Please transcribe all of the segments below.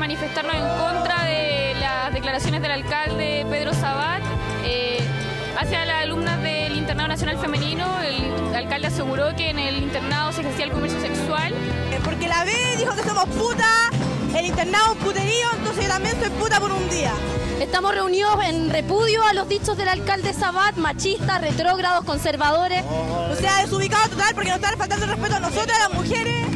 manifestarnos en contra de las declaraciones del alcalde Pedro Sabat hacia las alumnas del Internado Nacional Femenino. El alcalde aseguró que en el internado se ejercía el comercio sexual. Porque la B dijo que somos putas, el internado es un puterío, entonces yo también soy puta por un día. Estamos reunidos en repudio a los dichos del alcalde Sabat, machistas, retrógrados, conservadores. O sea, desubicado total porque nos están faltando el respeto a nosotras, las mujeres.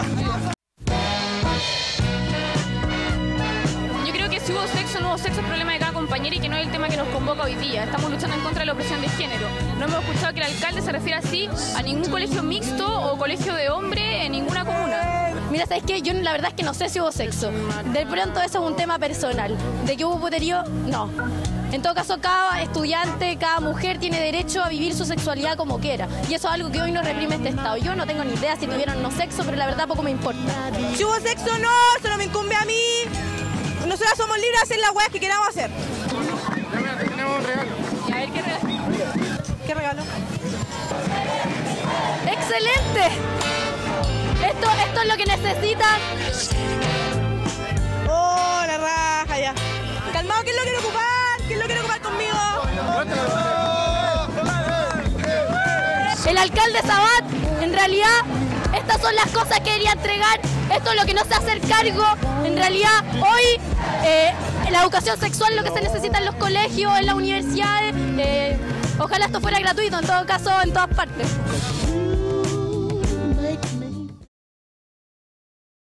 Yo creo que si hubo sexo o no hubo sexo es problema de cada compañera y que no es el tema que nos convoca hoy día. Estamos luchando en contra de la opresión de género. No hemos escuchado que el alcalde se refiera así a ningún colegio mixto o colegio de hombre en ninguna comuna. Mira, ¿sabes qué? Yo la verdad es que no sé si hubo sexo. De pronto eso es un tema personal. ¿De que hubo puterío? No. En todo caso, cada estudiante, cada mujer tiene derecho a vivir su sexualidad como quiera. Y eso es algo que hoy no reprime este Estado. Yo no tengo ni idea si tuvieron o no sexo, pero la verdad poco me importa. Si hubo sexo o no, eso no me incumbe a mí. Nosotras somos libres de hacer las weas que queramos hacer. Tenemos un regalo. Y a ver qué regalo. ¿Qué regalo? ¡Excelente! Esto es lo que necesitan. Oh, la raja ya. Calmado, ¿quién lo quiere ocupar? ¿Quién lo quiere ocupar conmigo? El alcalde Sabat, en realidad, estas son las cosas que quería entregar. Esto es lo que no se hace cargo. En realidad, hoy, la educación sexual es lo que se necesita en los colegios, en las universidades. Ojalá esto fuera gratuito, en todo caso, en todas partes.